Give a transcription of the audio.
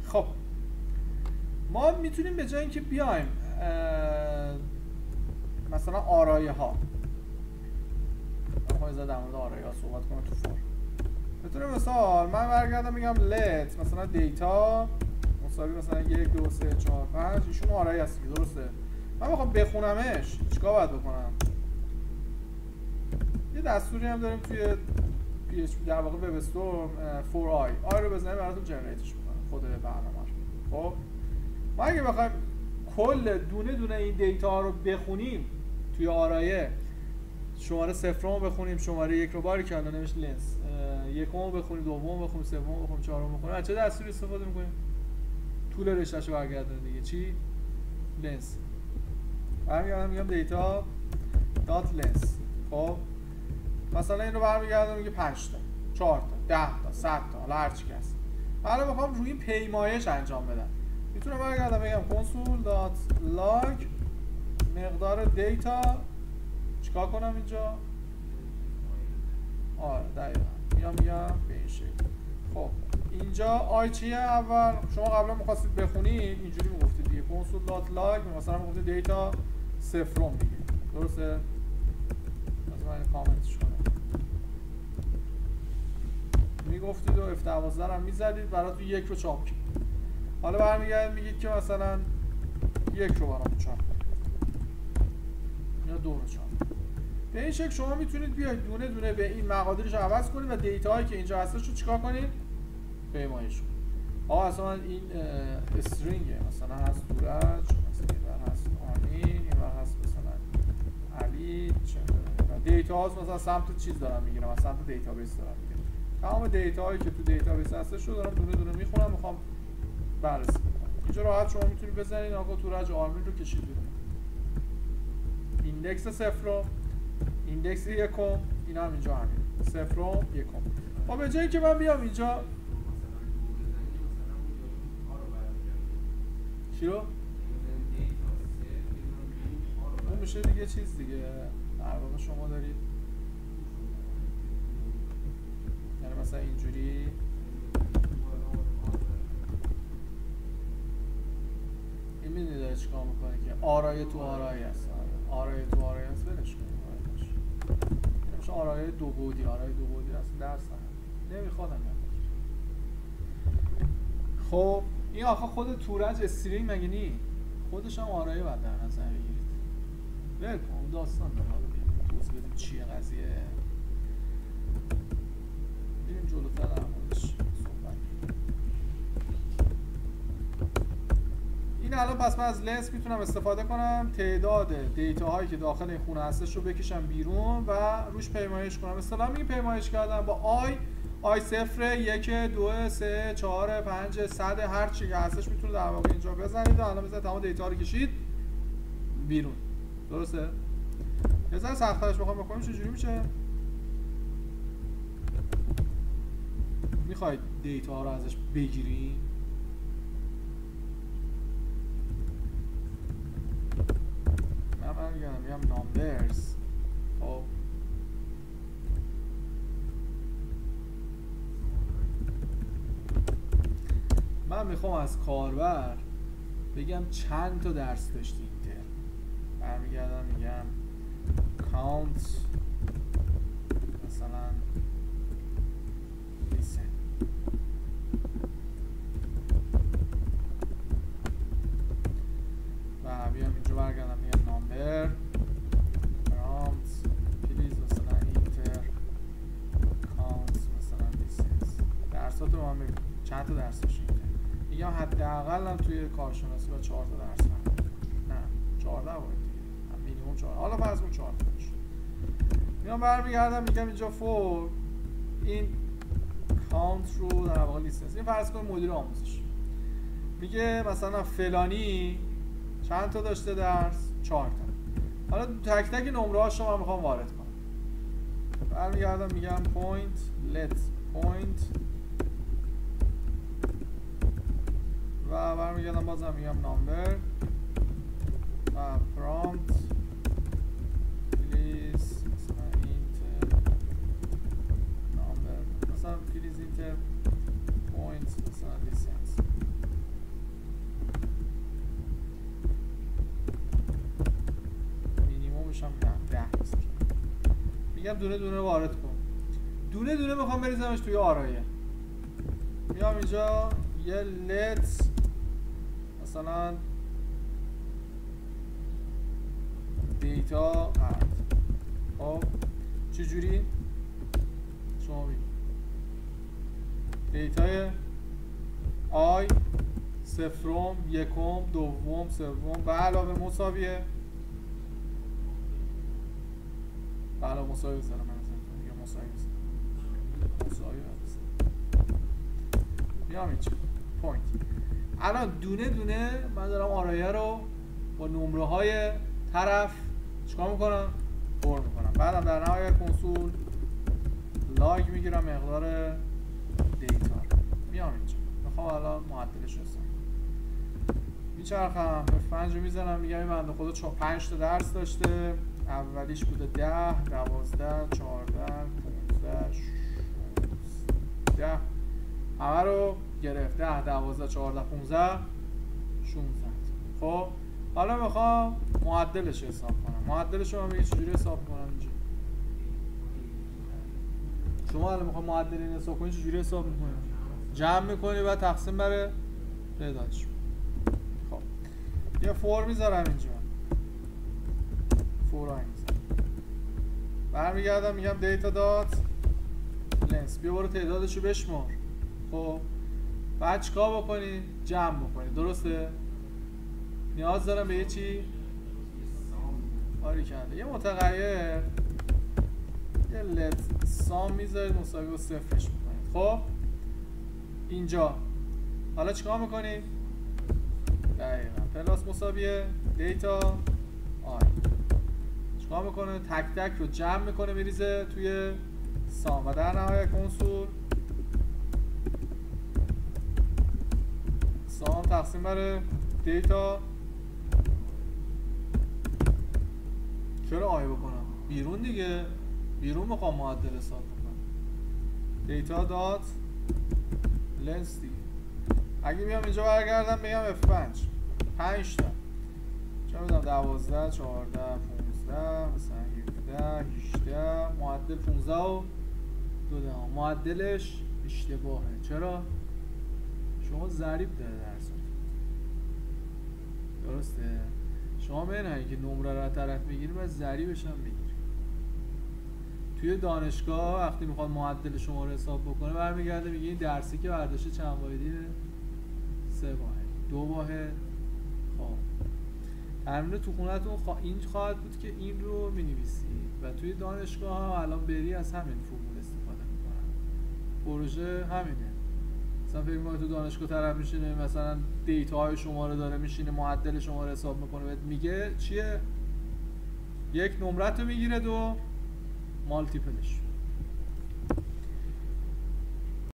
خب ما میتونیم به جای اینکه بیایم مثلا آرایه ها در مورد آرایه ها صحبت کنم تو فور، بتونیم مثال من برگردم میگم let مثلا دیتا مساوی مثلا 1 2 3 4 5 ایشون آرایه هست دیگه، درسته؟ من میخوام بخونمش چیکار باید بکنم؟ یه دستوری هم داریم توی PHP در واقع وب استور فور آی رو بزنیم براتون جنریتش میکنه خود برنامه رو. خب ما اگه بخوایم کل دونه دونه این دیتا ها رو بخونیم توی آرایه، شماره صفرم رو بخونیم، شماره یک رو باری که الان نمیشه لنس، یکم رو بخونیم، دوم بخونیم، سوم بخونیم، چهارم بخونیم، از چه دستوری استفاده میکنیم؟ طول رشته‌شو برگردونه دیگه. چی؟ لنس. برمیگردم میگم دیتا دات لنس. خب مثلا این رو برمیگردم میگه 5 تا 4 تا 10 تا 100 تا حالا هر چی که هست. حالا میخوام روی پیمایش انجام بدم، میتونم برگردم بگم کنسول دات لاگ مقدار دیتا چیکار کنم اینجا؟ آره دقیقا میگم به این شکل. خب اینجا آی چیه؟ اول شما قبلا میخواستید بخونید اینجوری میگفتید دیگه کنسول دات لاگ مثلا میگفتید دیتا صفرم دیگه، درسته؟ مثلا این کامنتش کنم میگفتید و F12 هم میزدید براتون 1 رو چاپ کنید. حالا برمیگردید میگید که مثلا 1 رو برام چاپ یا 2 رو چاپ. به این شکل شما میتونید بیاید دونه دونه به این مقادیرش عوض کنید و دیتا هایی که اینجا هستش رو چیکار کنید؟ پیمایش کنید. اصلا این استرینگه، مثلا هست دورج، مثلا اینور هست آمین، اینور هست مثلا علی، دیتا هاست مثلا سمت چیز دارم میگیرم، مثلا سمت دیتابیس دارم میگیرم. تمام دیتا هایی که تو دیتابیس هستش رو دارم دونه دونه میخونم، میخوام بررسی کنم. اینجا راحت شما میتونید بزنید آقا دورج آمین رو کشید بیرون. ایندکس صفر، ایندکس یکم، اینا هم اینجا همین صفر یکم. خب به جایی که من بیام اینجا چی رو؟ اون میشه دیگه چیز دیگه، در واقع شما دارید یعنی مثلا اینجوری این میدونی داره چیکار میکنه که آرایه تو آرایه هست، آرایه تو آرایه هست ولش کنید میشه آرایه دو بعدی، آرایه دو بعدی هست درس نمیخوادم یاد. خب این آخه خود تورج استرینگ مگه نی؟ خودش هم آرایه باید در نظر بگیرید. ول کن داستان داره، حالا بیایم توضیح بدیم چیه قضیه، بریم جلوتر در موردش صحبت. این الان پس من از لنس میتونم استفاده کنم تعداد دیتا هایی که داخل این خونه هستش رو بکشم بیرون و روش پیمایش کنم. مثلا میگم پیمایش کردم با آی صفر، 1 2 3 4 5 100 هر چی که هستش میتونه در واقع اینجا بزنید و الان مثلا تمام دیتا رو کشید بیرون، درسته؟ یه ذره سخت‌ترش بخوام بکنیم چجوری میشه؟ میخواید دیتا رو ازش بگیریم، من میگم نامبرز. خب من میخوام از کاربر بگم چند تا درس داشتی این ترم، برمیگردم میگم count مثلا listen و بیام اینجا برگردم میگم number prompt please مثلا enter count مثلا distance. درسات رو من بگم چند تا درس داشتی این ترم، میگم حداقل هم توی کارشناسی با 4 تا درس هم. نه 14 باید دیگه، مینیمم 4. حالا فرض کن 4 تا باشه. میام برمیگردم میگم اینجا فور این کانت رو در واقع لیستنس، این فرض کن مدیر آموزش میگه مثلا فلانی چند تا داشته درس؟ 4 تا. حالا تک تک نمره هاشو من میخوام وارد کنم، برمیگردم میگم point let point و برمیگردم بازم میگم number و prompt please مثلا enter number مثلا please enter point مثلا distance. میگم دونه دونه وارد کن. دونه دونه میخوام بریزمش توی آرایه. میام اینجا یه let's مثلا دیتا ارد. خب چجوری؟ شما بگید دیتای آی صفرم یکم دوم سوم به علاوه مساویه مساوی بزنم من یا مساوی میام اینجا پوینت. الان دونه دونه من دارم آرایه رو با نمره های طرف چیکار میکنم؟ پر میکنم. بعدم در نهایت کنسول لاگ میگیرم مقدار دیتا. میام اینجا میخوام الان معدلش رو حساب میچرخم F5 رو میزنم میگم این بنده خدا 5 تا درس داشته. اولیش بوده 10 12 14 15 16 همه رو گرفت 10 12 14 15 16. خب حالا میخوام معدلش حساب کنم. معدلش رو من چجوری حساب کنم اینجا؟ شما الان میخوام معدل این حساب کنی چجوری حساب میکنی؟ جمع میکنی و تقسیم بر تعدادش. خب یه فور میذارم اینجا. فور های میذارم. برمیگردم میگم دیتا دات لنس بیا برو تعدادش رو بشمار. خب بعد چیکار بکنی؟ جمع بکنی. درسته؟ نیاز دارم به یه چی؟ آریکنده یه متغیر یه لت سام میذارید مساوی با صفرش میکنید. خب اینجا حالا چیکار میکنید؟ دقیقا پلاس مساویه دیتا آی چیکار میکنه؟ تک تک رو جمع میکنه میریزه توی سام و در نهایت کنسول سام تقسیم بر دیتا. چرا آی بکنم؟ بیرون دیگه بیرون میخوام معدل حساب بکنم. دیتا دات لنس دیگه. اگه بیام اینجا برگردم بگم F5 5 تا چه میدونم 12 14 15 مثلا 17 18 معدل 15 و 2 دهم. معدلش اشتباهه. چرا؟ شما ضریب داره درس درسته؟ شما بینایی که نمره رو طرف میگیری باید ضریبش هم بگیری. توی دانشگاه وقتی میخواد معدل شما رو حساب بکنه برمیگرده میگه این درسی که برداشته چند واحدیه؟ 3 واحد 2 واحد. خب تمرین تو خونتون این خواهد بود که این رو مینویسی و توی دانشگاه هم الان بری از همین فرمول استفاده میکنن. پروژه همینه. مثلا فکر می‌کنی تو دانشگاه طرف میشینه مثلا دیتاهای شما رو داره میشینه معدل شما رو حساب میکنه بهت میگه چیه؟ یک نمرت رو میگیره 2 مالتیپلش